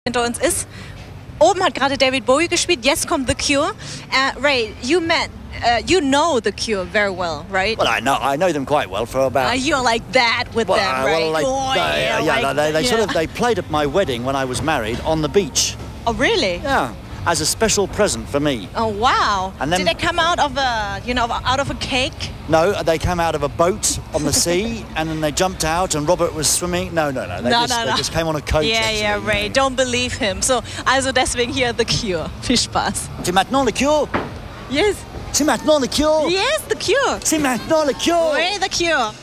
hinter uns ist. Oben hat gerade David Bowie gespielt, jetzt kommt The Cure. Ray, you know The Cure very well, right? Well, I know them quite well for about... You're like that with them, right? They played at my wedding when I was married on the beach. Oh, really? Yeah, as a special present for me. Oh, wow. And then, did they come out of a cake? No, they came out of a boat on the sea, and then they jumped out, and Robert was swimming. No. They just came on a coach. Yeah, Ray, don't believe him. So, also deswegen hier The Cure. Viel Spaß. C'est maintenant le Cure? Yes. C'est maintenant le Cure? Yes, The Cure. C'est maintenant le Cure? Oui, The Cure.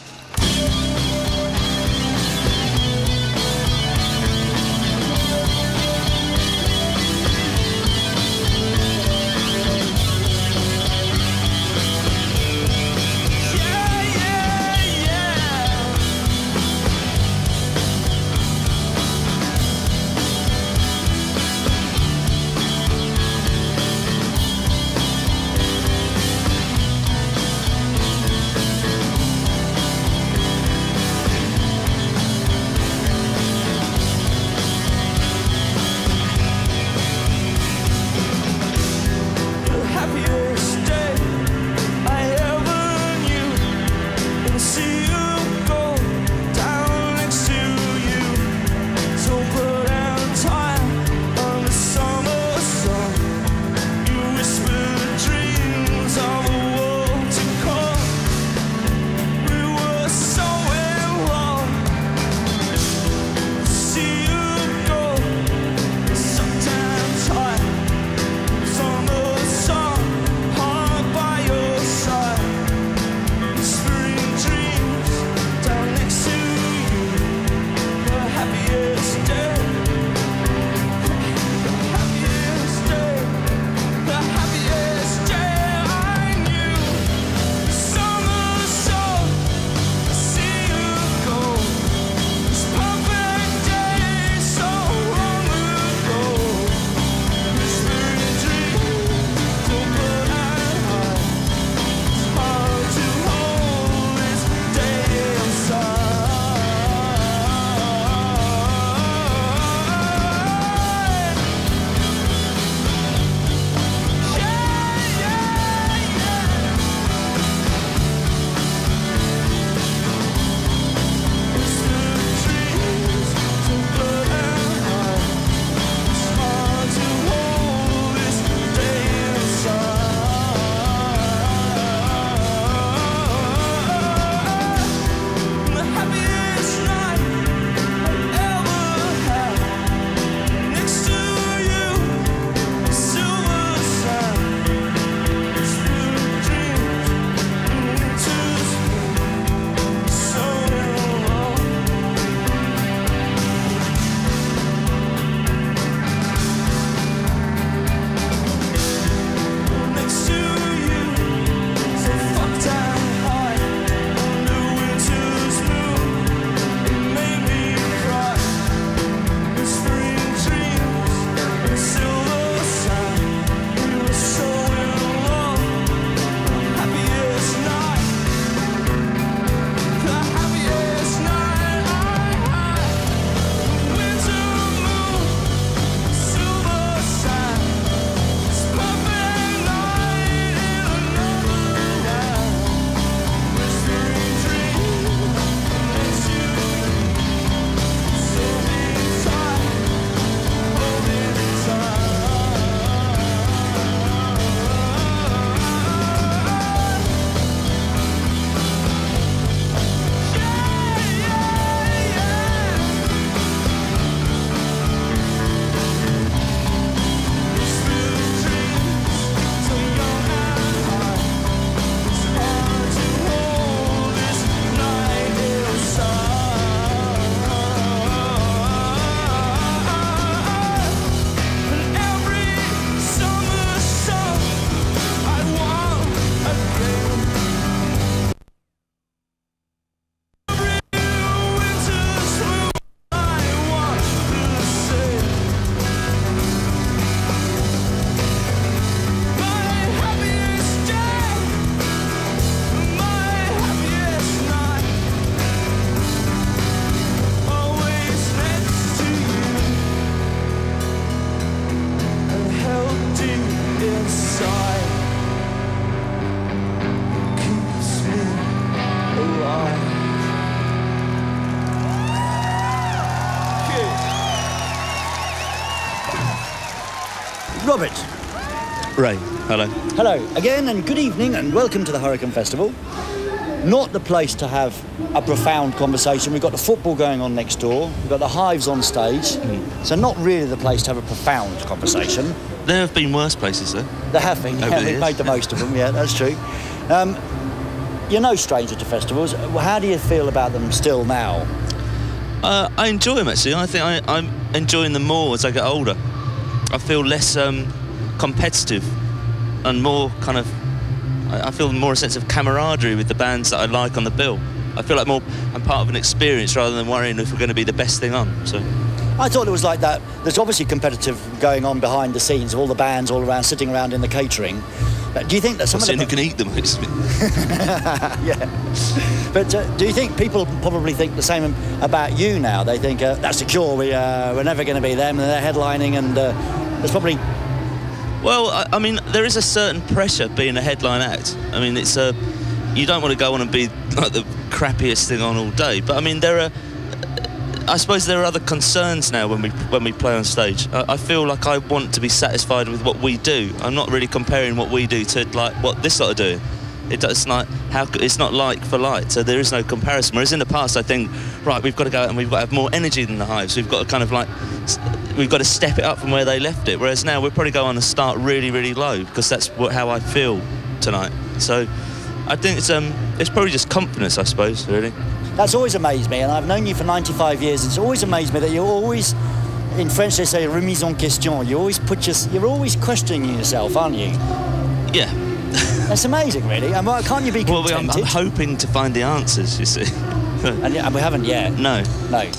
Robert. Ray, hello. Hello again, and good evening, and welcome to the Hurricane Festival. Not the place to have a profound conversation. We've got the football going on next door. We've got the Hives on stage. So not really the place to have a profound conversation. There have been worse places, though. There have been. Yeah, we've made the most of them. Yeah, that's true. You're no stranger to festivals. How do you feel about them still now? I enjoy them, actually. I think I'm enjoying them more as I get older. I feel less competitive and more kind of... I feel more a sense of camaraderie with the bands that I like on the bill. I feel like more I'm part of an experience rather than worrying if we're going to be the best thing on. So I thought it was like that. There's obviously competitive going on behind the scenes of all the bands all around, sitting around in the catering. Do you think that some of them... who can eat them? Yeah. But do you think people probably think the same about you now? They think, that's The Cure, we're never going to be them, and they're headlining, and there's probably... Well, I mean, there is a certain pressure being a headline act. I mean, it's you don't want to go on and be like the crappiest thing on all day. But I mean, I suppose there are other concerns now when we play on stage. I feel like I want to be satisfied with what we do. I'm not really comparing what we do to like what this lot are doing. It's not like for like, so there is no comparison. Whereas in the past, I think, right, we've got to go out and we've got to have more energy than the Hives. We've got to kind of like, we've got to step it up from where they left it. Whereas now we'll probably go on and start really, really low because that's how I feel tonight. So I think it's probably just confidence, I suppose, really. That's always amazed me, and I've known you for 95 years. It's always amazed me that you're always, in French they say remise en question. You're always questioning yourself, aren't you? Yeah. That's amazing, really. And can't you be contented? Well, I'm hoping to find the answers, you see. and we haven't yet. No. No.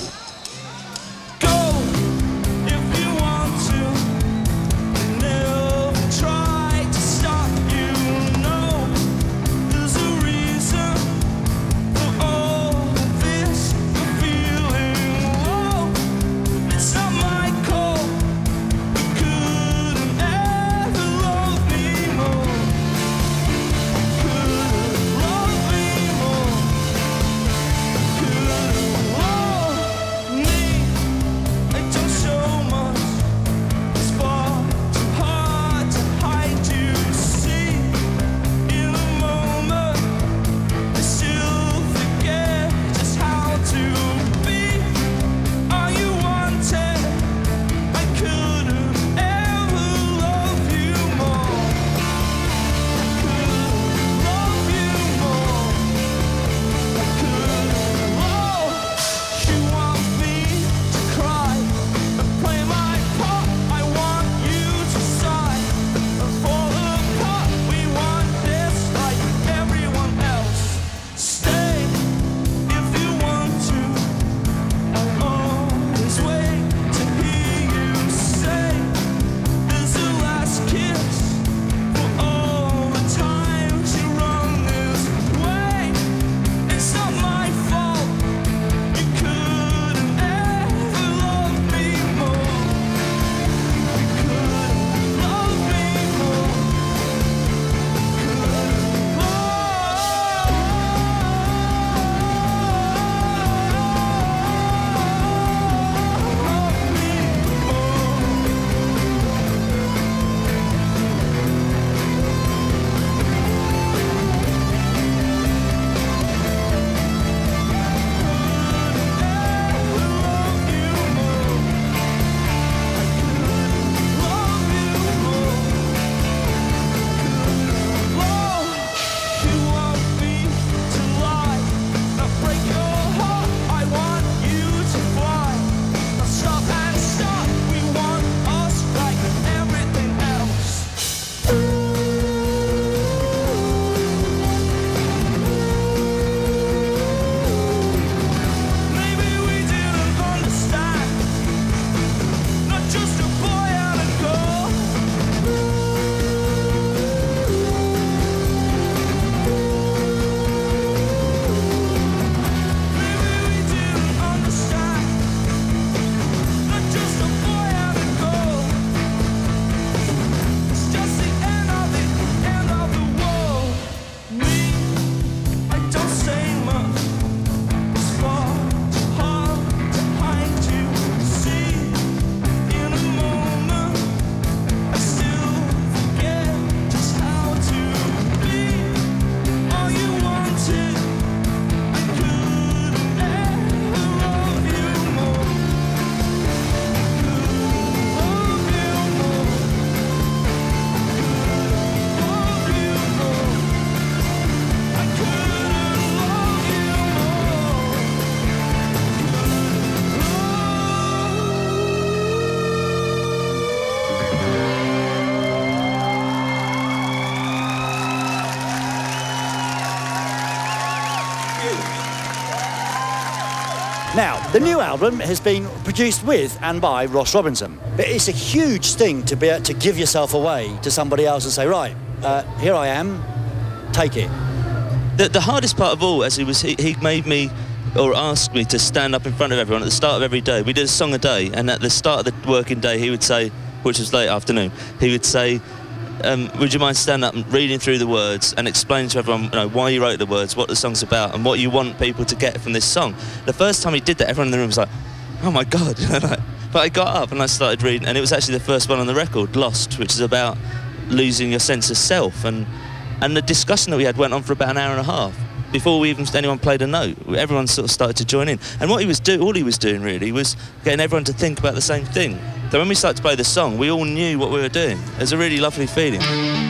The new album has been produced with and by Ross Robinson. But it's a huge thing to be able to give yourself away to somebody else and say, right, here I am, take it. The hardest part of all, as he made me, or asked me to stand up in front of everyone at the start of every day. We did a song a day, and at the start of the working day, he would say, which was late afternoon, he would say, would you mind standing up and reading through the words and explaining to everyone, why you wrote the words, what the song's about, and what you want people to get from this song. The first time he did that, everyone in the room was like, oh my God. But I got up and I started reading, and it was actually the first one on the record, Lost, which is about losing your sense of self. And the discussion that we had went on for about an hour and a half before anyone played a note. Everyone sort of started to join in. And what all he was doing really was getting everyone to think about the same thing. So when we started to play the song, we all knew what we were doing. It was a really lovely feeling.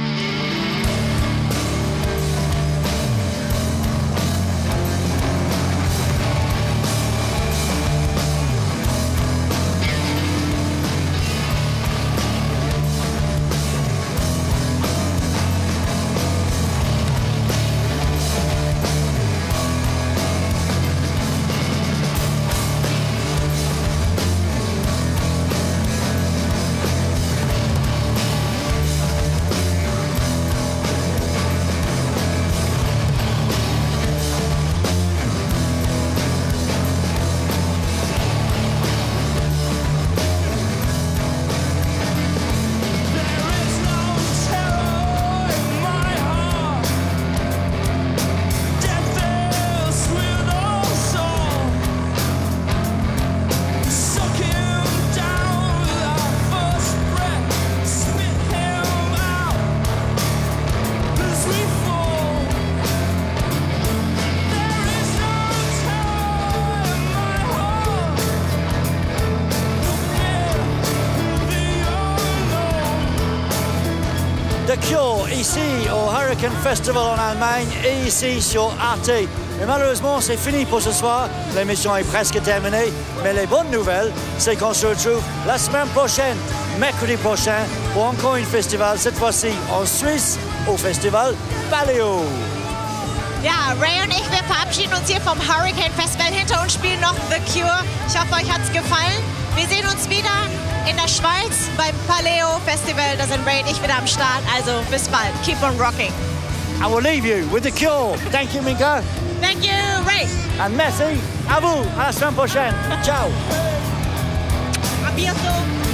The Cure, ici au Hurricane Festival en Allemagne et ici sur Arte. Et malheureusement, c'est fini pour ce soir. L'émission est presque terminée. Mais les bonnes nouvelles, c'est qu'on se retrouve la semaine prochaine, mercredi prochain, pour encore un festival, cette fois-ci en Suisse, au Festival Paleo. Ja, Ray und ich, wir verabschieden uns hier vom Hurricane Festival. Hinter uns spielen noch The Cure. Ich hoffe, euch hat's gefallen. Wir sehen uns wieder in der Schweiz beim Paleo Festival. Da sind Ray und ich wieder am Start. Also bis bald. Keep on rocking. And we'll leave you with The Cure. Thank you, Minka. Thank you, Ray. And merci. À vous. À la semaine prochaine. Ciao. A bientôt.